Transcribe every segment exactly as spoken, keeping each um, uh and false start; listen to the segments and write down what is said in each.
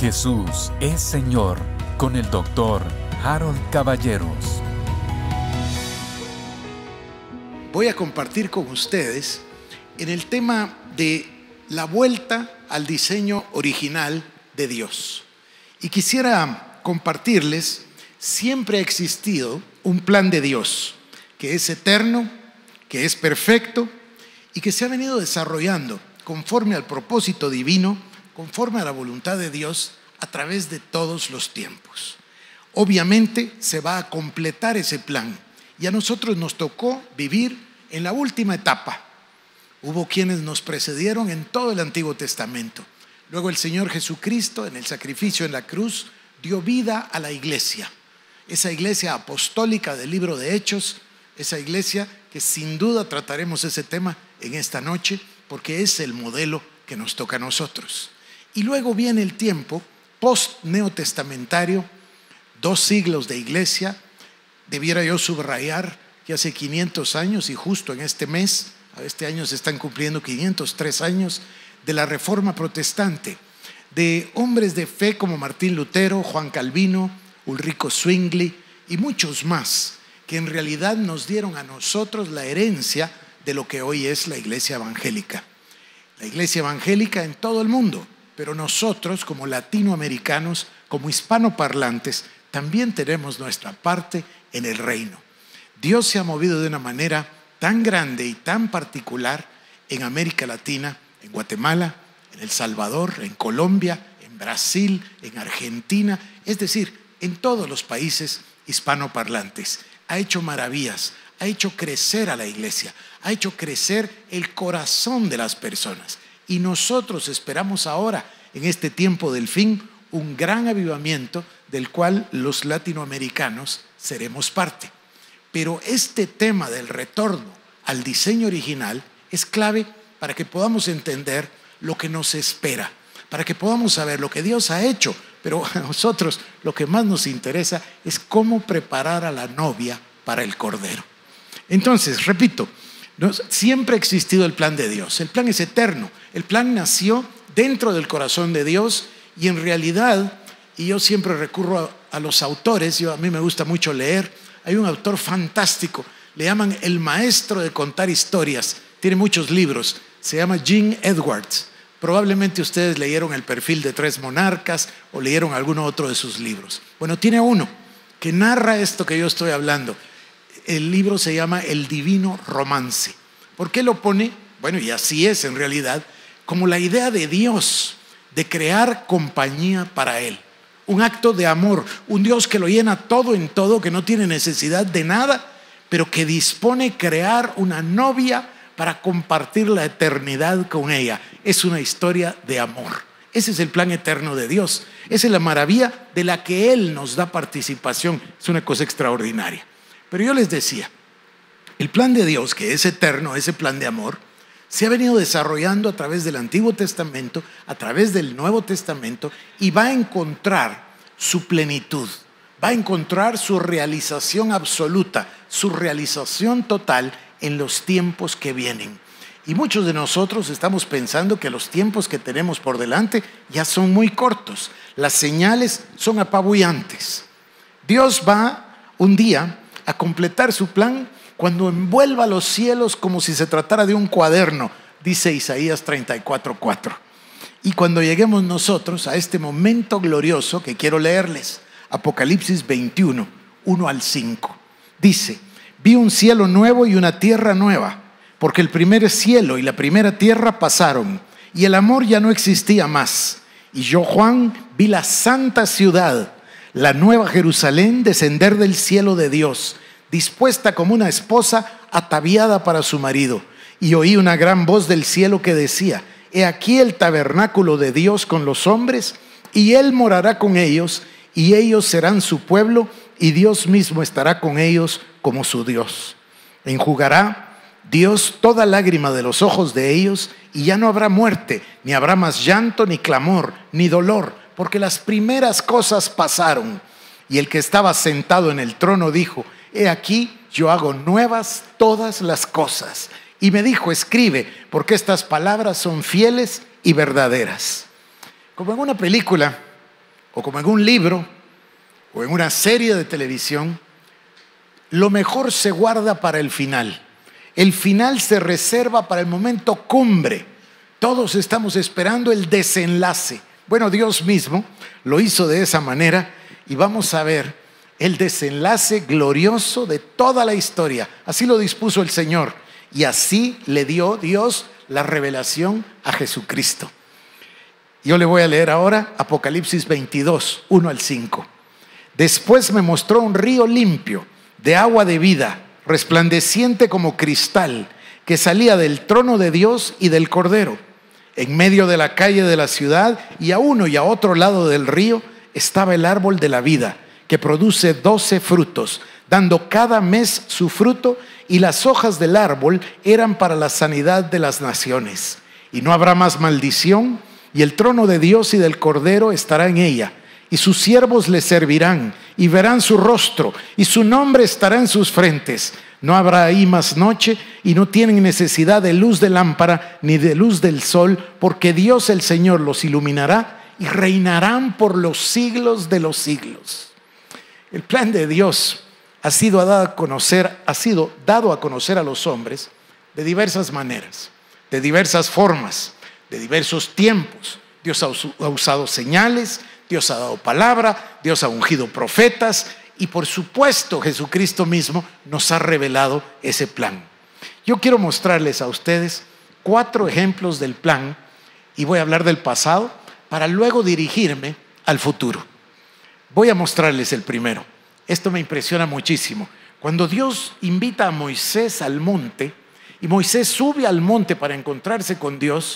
Jesús es Señor con el doctor Harold Caballeros. Voy a compartir con ustedes en el tema de la vuelta al diseño original de Dios. Y quisiera compartirles, siempre ha existido un plan de Dios que es eterno, que es perfecto y que se ha venido desarrollando conforme al propósito divino, conforme a la voluntad de Dios a través de todos los tiempos. Obviamente se va a completar ese plan y a nosotros nos tocó vivir en la última etapa. Hubo quienes nos precedieron en todo el Antiguo Testamento. Luego el Señor Jesucristo, en el sacrificio en la cruz, dio vida a la iglesia. Esa iglesia apostólica del libro de Hechos, esa iglesia que sin duda trataremos ese tema en esta noche, porque es el modelo que nos toca a nosotros. Y luego viene el tiempo post-neotestamentario, dos siglos de iglesia. Debiera yo subrayar que hace quinientos años, y justo en este mes, este año se están cumpliendo quinientos tres años de la Reforma Protestante, de hombres de fe como Martín Lutero, Juan Calvino, Ulrico Zwingli y muchos más, que en realidad nos dieron a nosotros la herencia de lo que hoy es la iglesia evangélica. La iglesia evangélica en todo el mundo, pero nosotros como latinoamericanos, como hispanoparlantes, también tenemos nuestra parte en el reino. Dios se ha movido de una manera tan grande y tan particular en América Latina, en Guatemala, en El Salvador, en Colombia, en Brasil, en Argentina, es decir, en todos los países hispanoparlantes. Ha hecho maravillas, ha hecho crecer a la iglesia, ha hecho crecer el corazón de las personas. Y nosotros esperamos ahora, en este tiempo del fin, un gran avivamiento del cual los latinoamericanos seremos parte. Pero este tema del retorno al diseño original es clave para que podamos entender lo que nos espera, para que podamos saber lo que Dios ha hecho, pero a nosotros lo que más nos interesa es cómo preparar a la novia para el Cordero. Entonces, repito, siempre ha existido el plan de Dios. El plan es eterno. El plan nació dentro del corazón de Dios y en realidad, y yo siempre recurro a, a los autores, yo, a mí me gusta mucho leer, hay un autor fantástico, le llaman el maestro de contar historias, tiene muchos libros, se llama Gene Edwards. Probablemente ustedes leyeron El perfil de tres monarcas o leyeron alguno otro de sus libros. Bueno, tiene uno que narra esto que yo estoy hablando. El libro se llama El Divino Romance. ¿Por qué lo pone? Bueno, y así es en realidad, como la idea de Dios de crear compañía para Él. Un acto de amor, un Dios que lo llena todo en todo, que no tiene necesidad de nada, pero que dispone crear una novia para compartir la eternidad con ella. Es una historia de amor. Ese es el plan eterno de Dios. Esa es la maravilla de la que Él nos da participación. Es una cosa extraordinaria. Pero yo les decía, el plan de Dios, que es eterno, ese plan de amor, se ha venido desarrollando a través del Antiguo Testamento, a través del Nuevo Testamento, y va a encontrar su plenitud, va a encontrar su realización absoluta, su realización total en los tiempos que vienen. Y muchos de nosotros estamos pensando que los tiempos que tenemos por delante ya son muy cortos. Las señales son apabullantes. Dios va un día a completar su plan cuando envuelva los cielos como si se tratara de un cuaderno, dice Isaías treinta y cuatro cuatro. Y cuando lleguemos nosotros a este momento glorioso que quiero leerles, Apocalipsis veintiuno, uno al cinco, dice: vi un cielo nuevo y una tierra nueva, porque el primer cielo y la primera tierra pasaron, y el amor ya no existía más. Y yo, Juan, vi la santa ciudad, la nueva Jerusalén, descender del cielo de Dios, dispuesta como una esposa ataviada para su marido. Y oí una gran voz del cielo que decía: he aquí el tabernáculo de Dios con los hombres, y Él morará con ellos, y ellos serán su pueblo, y Dios mismo estará con ellos como su Dios. Enjugará Dios toda lágrima de los ojos de ellos, y ya no habrá muerte, ni habrá más llanto, ni clamor, ni dolor, porque las primeras cosas pasaron. Y el que estaba sentado en el trono dijo: he aquí, yo hago nuevas todas las cosas. Y me dijo: escribe, porque estas palabras son fieles y verdaderas. Como en una película, o como en un libro, o en una serie de televisión, lo mejor se guarda para el final. El final se reserva para el momento cumbre. Todos estamos esperando el desenlace. Bueno, Dios mismo lo hizo de esa manera y vamos a ver el desenlace glorioso de toda la historia. Así lo dispuso el Señor y así le dio Dios la revelación a Jesucristo. Yo le voy a leer ahora Apocalipsis veintidós, uno al cinco. Después me mostró un río limpio de agua de vida, resplandeciente como cristal, que salía del trono de Dios y del Cordero. En medio de la calle de la ciudad y a uno y a otro lado del río estaba el árbol de la vida, que produce doce frutos, dando cada mes su fruto, y las hojas del árbol eran para la sanidad de las naciones. Y no habrá más maldición, y el trono de Dios y del Cordero estará en ella, y sus siervos le servirán, y verán su rostro, y su nombre estará en sus frentes. No habrá ahí más noche, y no tienen necesidad de luz de lámpara, ni de luz del sol, porque Dios el Señor los iluminará, y reinarán por los siglos de los siglos. El plan de Dios ha sido dado a conocer, ha sido dado a conocer a los hombres de diversas maneras, de diversas formas, de diversos tiempos. Dios ha usado señales, Dios ha dado palabra, Dios ha ungido profetas y por supuesto Jesucristo mismo nos ha revelado ese plan. Yo quiero mostrarles a ustedes cuatro ejemplos del plan y voy a hablar del pasado para luego dirigirme al futuro. Voy a mostrarles el primero. Esto me impresiona muchísimo. Cuando Dios invita a Moisés al monte y Moisés sube al monte para encontrarse con Dios,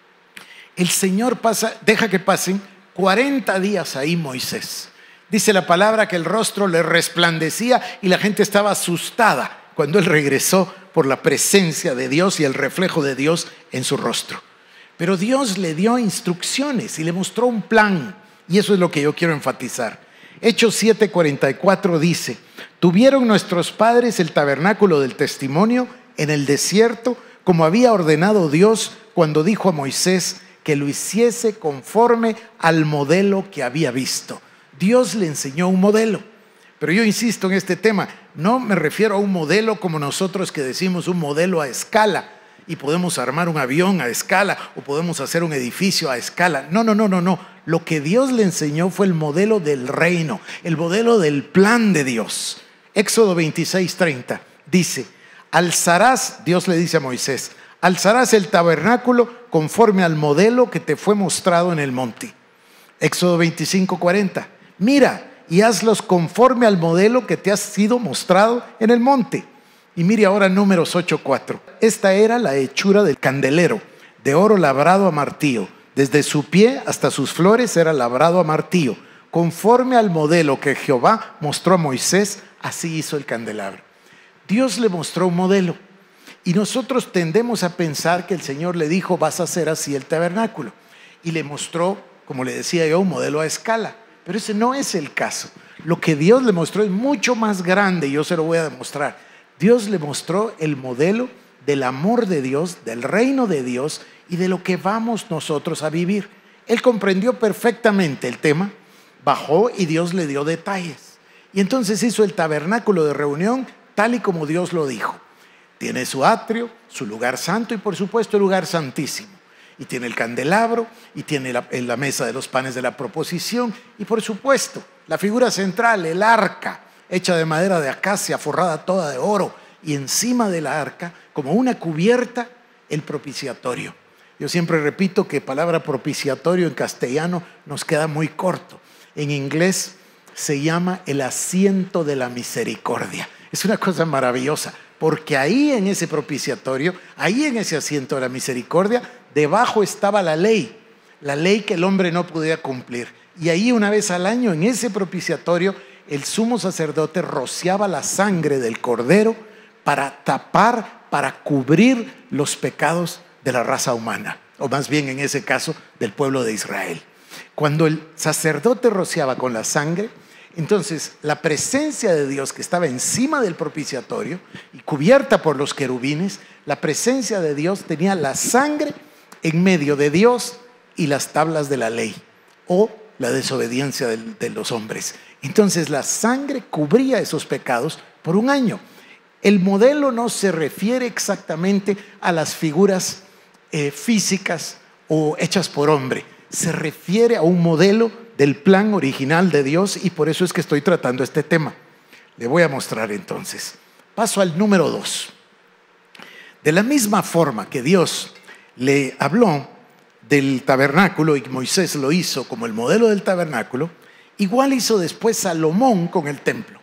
el Señor pasa, deja que pasen cuarenta días ahí Moisés. Dice la palabra que el rostro le resplandecía y la gente estaba asustada cuando él regresó por la presencia de Dios y el reflejo de Dios en su rostro. Pero Dios le dio instrucciones y le mostró un plan. Y eso es lo que yo quiero enfatizar. Hechos siete cuarenta y cuatro dice: tuvieron nuestros padres el tabernáculo del testimonio en el desierto, como había ordenado Dios cuando dijo a Moisés que lo hiciese conforme al modelo que había visto. Dios le enseñó un modelo. Pero yo insisto en este tema, no me refiero a un modelo como nosotros que decimos un modelo a escala y podemos armar un avión a escala o podemos hacer un edificio a escala. No, no, no, no, no. Lo que Dios le enseñó fue el modelo del reino, el modelo del plan de Dios. Éxodo veintiséis treinta dice: alzarás, Dios le dice a Moisés, alzarás el tabernáculo conforme al modelo que te fue mostrado en el monte. Éxodo veinticinco cuarenta, mira y hazlos conforme al modelo que te ha sido mostrado en el monte. Y mire ahora Números ocho cuatro. Esta era la hechura del candelero, de oro labrado a martillo. Desde su pie hasta sus flores era labrado a martillo. Conforme al modelo que Jehová mostró a Moisés, así hizo el candelabro. Dios le mostró un modelo. Y nosotros tendemos a pensar que el Señor le dijo: vas a hacer así el tabernáculo. Y le mostró, como le decía yo, un modelo a escala. Pero ese no es el caso. Lo que Dios le mostró es mucho más grande y yo se lo voy a demostrar. Dios le mostró el modelo del amor de Dios, del reino de Dios y de lo que vamos nosotros a vivir. Él comprendió perfectamente el tema, bajó y Dios le dio detalles. Y entonces hizo el tabernáculo de reunión tal y como Dios lo dijo. Tiene su atrio, su lugar santo y por supuesto el lugar santísimo. Y tiene el candelabro y tiene la, la mesa de los panes de la proposición y por supuesto la figura central, el arca, hecha de madera de acacia, forrada toda de oro, y encima de la arca, como una cubierta, el propiciatorio. Yo siempre repito que palabra propiciatorio en castellano nos queda muy corto. En inglés se llama el asiento de la misericordia. Es una cosa maravillosa, porque ahí en ese propiciatorio, ahí en ese asiento de la misericordia, debajo estaba la ley, la ley que el hombre no podía cumplir. Y ahí una vez al año, en ese propiciatorio, el sumo sacerdote rociaba la sangre del cordero para tapar, para cubrir los pecados de la raza humana, o más bien en ese caso del pueblo de Israel. Cuando el sacerdote rociaba con la sangre, entonces la presencia de Dios que estaba encima del propiciatorio y cubierta por los querubines, la presencia de Dios tenía la sangre en medio de Dios y las tablas de la ley, o la desobediencia de, de los hombres. Entonces la sangre cubría esos pecados por un año. El modelo no se refiere exactamente a las figuras eh, físicas o hechas por hombre. Se refiere a un modelo del plan original de Dios, y por eso es que estoy tratando este tema. Le voy a mostrar entonces. Paso al número dos. De la misma forma que Dios le habló del tabernáculo y Moisés lo hizo como el modelo del tabernáculo, igual hizo después Salomón con el templo.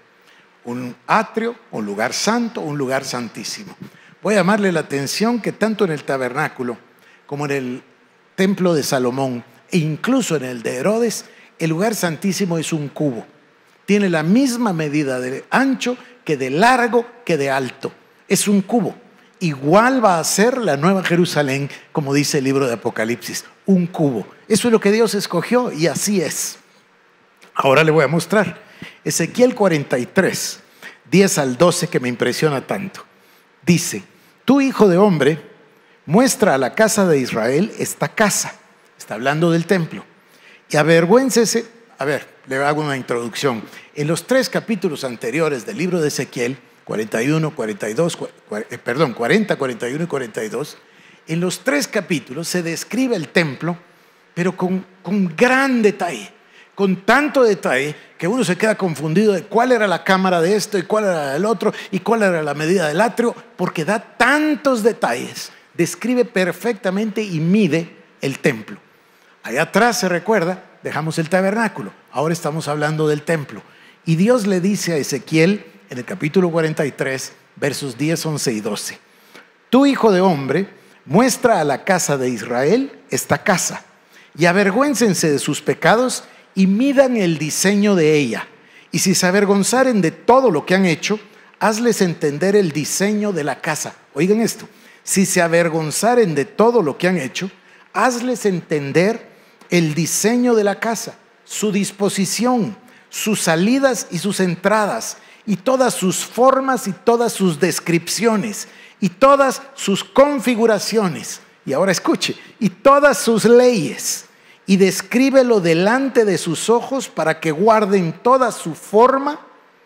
Un atrio, un lugar santo, un lugar santísimo. Voy a llamarle la atención que tanto en el tabernáculo como en el templo de Salomón e incluso en el de Herodes, el lugar santísimo es un cubo. Tiene la misma medida de ancho que de largo que de alto. Es un cubo. Igual va a ser la Nueva Jerusalén, como dice el libro de Apocalipsis, un cubo. Eso es lo que Dios escogió y así es. Ahora le voy a mostrar Ezequiel cuarenta y tres, diez al doce, que me impresiona tanto. Dice: tú, hijo de hombre, muestra a la casa de Israel esta casa. Está hablando del templo. Y avergüéncese. A ver, le hago una introducción. En los tres capítulos anteriores del libro de Ezequiel, cuarenta y uno, cuarenta y dos, cuarenta, perdón, cuarenta, cuarenta y uno y cuarenta y dos, en los tres capítulos se describe el templo, pero con, con gran detalle, con tanto detalle que uno se queda confundido de cuál era la cámara de esto y cuál era el otro y cuál era la medida del atrio, porque da tantos detalles, describe perfectamente y mide el templo. Allá atrás, se recuerda, dejamos el tabernáculo, ahora estamos hablando del templo. Y Dios le dice a Ezequiel en el capítulo cuarenta y tres, versos diez, once y doce: tú, hijo de hombre, muestra a la casa de Israel esta casa, y avergüéncense de sus pecados y midan el diseño de ella. Y si se avergonzaren de todo lo que han hecho, hazles entender el diseño de la casa. Oigan esto: si se avergonzaren de todo lo que han hecho, hazles entender el diseño de la casa, su disposición, sus salidas y sus entradas, y todas sus formas y todas sus descripciones, y todas sus configuraciones. Y ahora escuche: y todas sus leyes, y descríbelo delante de sus ojos para que guarden toda su forma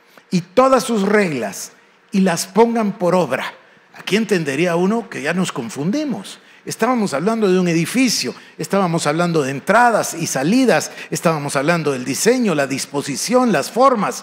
y todas sus reglas y las pongan por obra. Aquí entendería uno que ya nos confundimos. Estábamos hablando de un edificio, estábamos hablando de entradas y salidas, estábamos hablando del diseño, la disposición, las formas,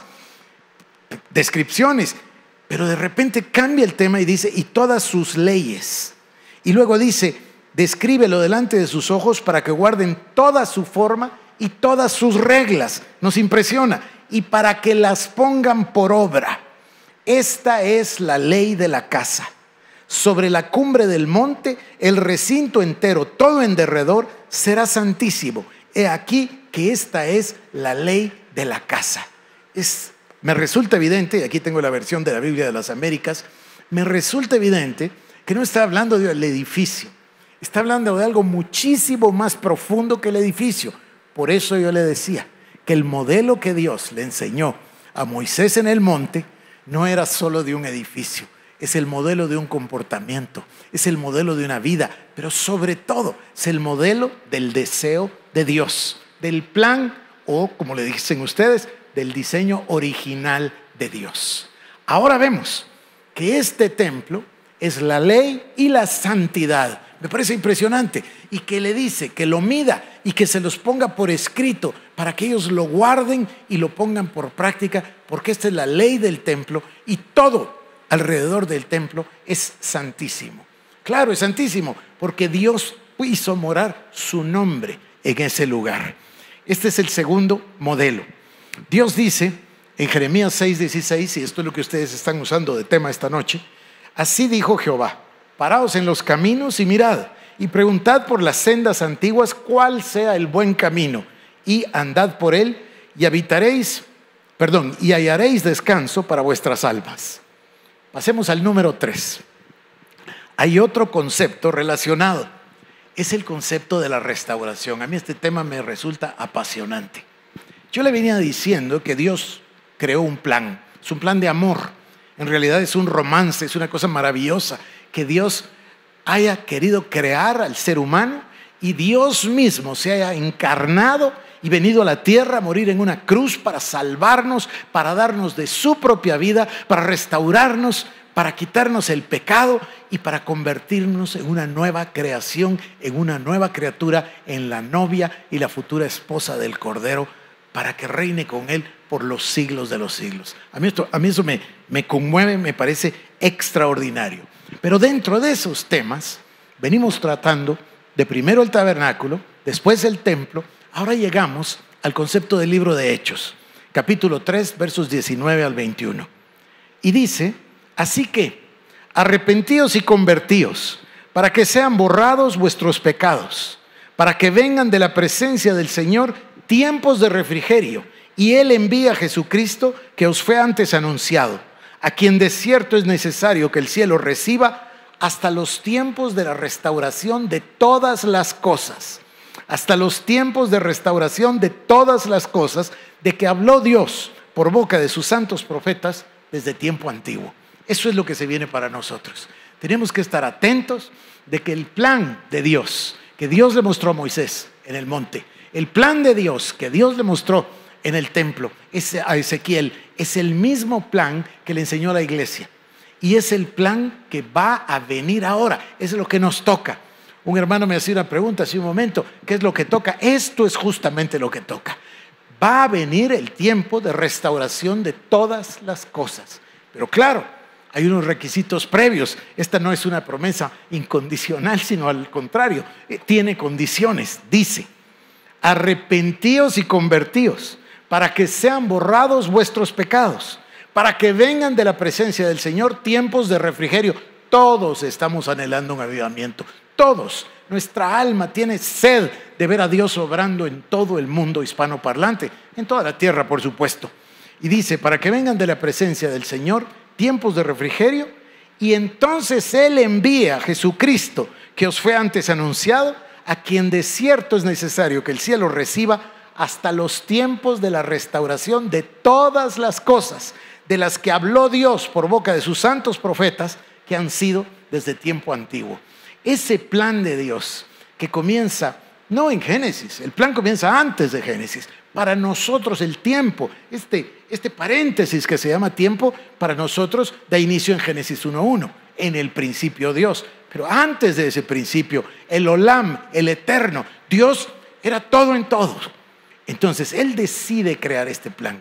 descripciones, pero de repente cambia el tema y dice: y todas sus leyes. Y luego dice: descríbelo delante de sus ojos para que guarden toda su forma y todas sus reglas. Nos impresiona. Y para que las pongan por obra. Esta es la ley de la casa. Sobre la cumbre del monte, el recinto entero, todo en derredor, será santísimo. He aquí que esta es la ley de la casa. Es, me resulta evidente, y aquí tengo la versión de la Biblia de las Américas, me resulta evidente que no está hablando del edificio, está hablando de algo muchísimo más profundo que el edificio. Por eso yo le decía que el modelo que Dios le enseñó a Moisés en el monte no era solo de un edificio. Es el modelo de un comportamiento, es el modelo de una vida, pero sobre todo es el modelo del deseo de Dios, del plan, o como le dicen ustedes, del diseño original de Dios. Ahora vemos que este templo es la ley y la santidad. Me parece impresionante. Y que le dice que lo mida y que se los ponga por escrito para que ellos lo guarden y lo pongan por práctica, porque esta es la ley del templo y todo alrededor del templo es santísimo. Claro, es santísimo porque Dios hizo morar su nombre en ese lugar. Este es el segundo modelo. Dios dice en Jeremías seis, dieciséis, y esto es lo que ustedes están usando de tema esta noche: así dijo Jehová: paraos en los caminos y mirad, y preguntad por las sendas antiguas cuál sea el buen camino, y andad por él, y habitaréis, perdón, y hallaréis descanso para vuestras almas. Pasemos al número tres. Hay otro concepto relacionado. Es el concepto de la restauración. A mí este tema me resulta apasionante. Yo le venía diciendo que Dios creó un plan. Es un plan de amor. En realidad es un romance, es una cosa maravillosa que Dios haya querido crear al ser humano y Dios mismo se haya encarnado y venido a la tierra a morir en una cruz para salvarnos, para darnos de su propia vida, para restaurarnos, para quitarnos el pecado y para convertirnos en una nueva creación, en una nueva criatura, en la novia y la futura esposa del Cordero, para que reine con Él por los siglos de los siglos. A mí, esto, a mí eso me, me conmueve, me parece extraordinario. Pero dentro de esos temas venimos tratando de primero el tabernáculo, después el templo. Ahora llegamos al concepto del libro de Hechos, capítulo tres, versos diecinueve al veintiuno. Y dice: así que arrepentíos y convertíos, para que sean borrados vuestros pecados, para que vengan de la presencia del Señor tiempos de refrigerio, y Él envía a Jesucristo, que os fue antes anunciado, a quien de cierto es necesario que el cielo reciba hasta los tiempos de la restauración de todas las cosas, hasta los tiempos de restauración de todas las cosas, de que habló Dios por boca de sus santos profetas desde tiempo antiguo. Eso es lo que se viene para nosotros. Tenemos que estar atentos de que el plan de Dios, que Dios le mostró a Moisés en el monte, el plan de Dios que Dios le mostró en el templo a Ezequiel, es el mismo plan que le enseñó a la iglesia. Y es el plan que va a venir ahora. Es lo que nos toca. Un hermano me hacía una pregunta hace un momento: ¿qué es lo que toca? Esto es justamente lo que toca. Va a venir el tiempo de restauración de todas las cosas. Pero claro, hay unos requisitos previos. Esta no es una promesa incondicional, sino al contrario, tiene condiciones. Dice: arrepentíos y convertíos, para que sean borrados vuestros pecados, para que vengan de la presencia del Señor tiempos de refrigerio. Todos estamos anhelando un avivamiento. Todos. Nuestra alma tiene sed de ver a Dios obrando en todo el mundo hispanoparlante, en toda la tierra, por supuesto. Y dice: para que vengan de la presencia del Señor tiempos de refrigerio, y entonces Él envía a Jesucristo, que os fue antes anunciado, a quien de cierto es necesario que el cielo reciba hasta los tiempos de la restauración de todas las cosas, de las que habló Dios por boca de sus santos profetas, que han sido desde tiempo antiguo. Ese plan de Dios que comienza no en Génesis, el plan comienza antes de Génesis. Para nosotros el tiempo, este, este paréntesis que se llama tiempo, para nosotros da inicio en Génesis uno uno, en el principio Dios. Pero antes de ese principio, el Olam, el eterno, Dios era todo en todo. Entonces Él decide crear este plan.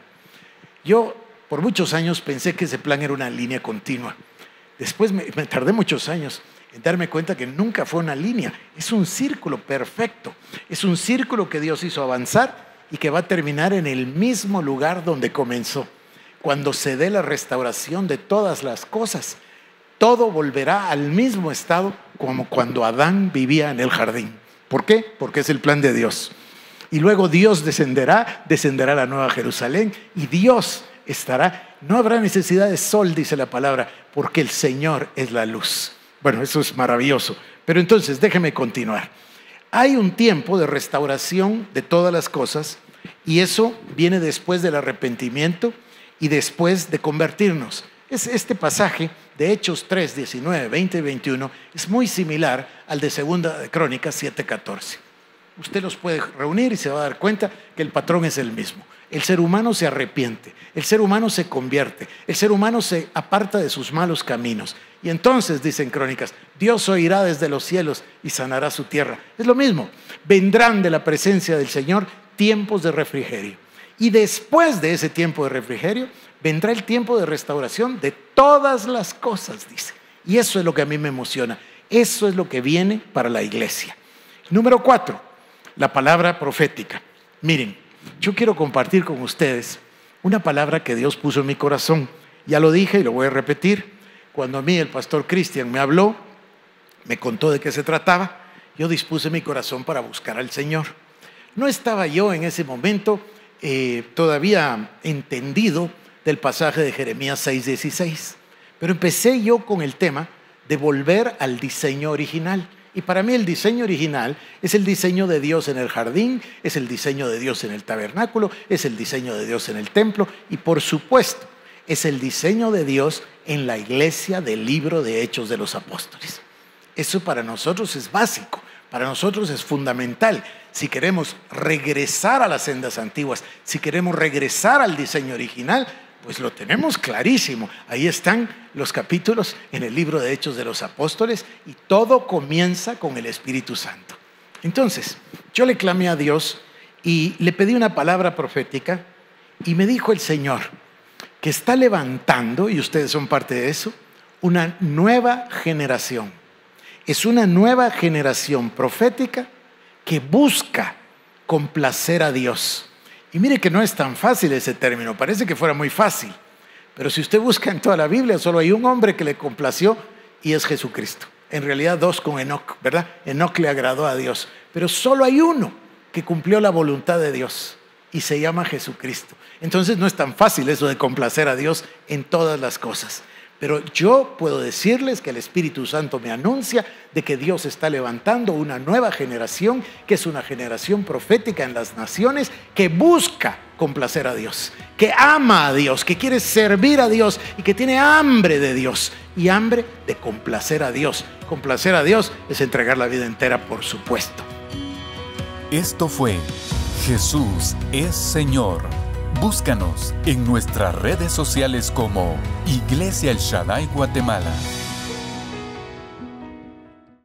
Yo por muchos años pensé que ese plan era una línea continua. Después me, me tardé muchos años en darme cuenta que nunca fue una línea. Es un círculo perfecto. Es un círculo que Dios hizo avanzar y que va a terminar en el mismo lugar donde comenzó. Cuando se dé la restauración de todas las cosas, todo volverá al mismo estado como cuando Adán vivía en el jardín. ¿Por qué? Porque es el plan de Dios. Y luego Dios descenderá, descenderá a la Nueva Jerusalén, y Dios estará. No habrá necesidad de sol, dice la palabra, porque el Señor es la luz. Bueno, eso es maravilloso. Pero entonces déjeme continuar. Hay un tiempo de restauración de todas las cosas, y eso viene después del arrepentimiento y después de convertirnos. Es este pasaje de Hechos tres, diecinueve, veinte y veintiuno es muy similar al de Segunda de Crónicas siete, catorce. Usted los puede reunir y se va a dar cuenta que el patrón es el mismo. El ser humano se arrepiente, el ser humano se convierte, el ser humano se aparta de sus malos caminos. Y entonces, dicen Crónicas, Dios oirá desde los cielos y sanará su tierra. Es lo mismo. Vendrán de la presencia del Señor tiempos de refrigerio. Y después de ese tiempo de refrigerio, vendrá el tiempo de restauración de todas las cosas, dice. Y eso es lo que a mí me emociona. Eso es lo que viene para la iglesia. Número cuatro, la palabra profética. Miren, yo quiero compartir con ustedes una palabra que Dios puso en mi corazón. Ya lo dije y lo voy a repetir. Cuando a mí el pastor Cristian me habló, me contó de qué se trataba, yo dispuse mi corazón para buscar al Señor. No estaba yo en ese momento eh, todavía entendido del pasaje de Jeremías seis, dieciséis, pero empecé yo con el tema de volver al diseño original. Y para mí el diseño original es el diseño de Dios en el jardín, es el diseño de Dios en el tabernáculo, es el diseño de Dios en el templo y por supuesto es el diseño de Dios en la iglesia del libro de Hechos de los Apóstoles. Eso para nosotros es básico, para nosotros es fundamental. si queremos regresar a las sendas antiguas, si queremos regresar al diseño original, pues lo tenemos clarísimo. Ahí están los capítulos en el libro de Hechos de los Apóstoles y todo comienza con el Espíritu Santo. Entonces, yo le clamé a Dios y le pedí una palabra profética y me dijo el Señor que está levantando, y ustedes son parte de eso, una nueva generación. Es una nueva generación profética que busca complacer a Dios. Y mire que no es tan fácil ese término, parece que fuera muy fácil, pero si usted busca en toda la Biblia, solo hay un hombre que le complació y es Jesucristo. En realidad dos con Enoc, ¿verdad? Enoc le agradó a Dios, pero solo hay uno que cumplió la voluntad de Dios y se llama Jesucristo. Entonces no es tan fácil eso de complacer a Dios en todas las cosas. Pero yo puedo decirles que el Espíritu Santo me anuncia de que Dios está levantando una nueva generación, que es una generación profética en las naciones, que busca complacer a Dios, que ama a Dios, que quiere servir a Dios y que tiene hambre de Dios y hambre de complacer a Dios. Complacer a Dios es entregar la vida entera, por supuesto. Esto fue Jesús es Señor. Búscanos en nuestras redes sociales como Iglesia El Shaddai Guatemala.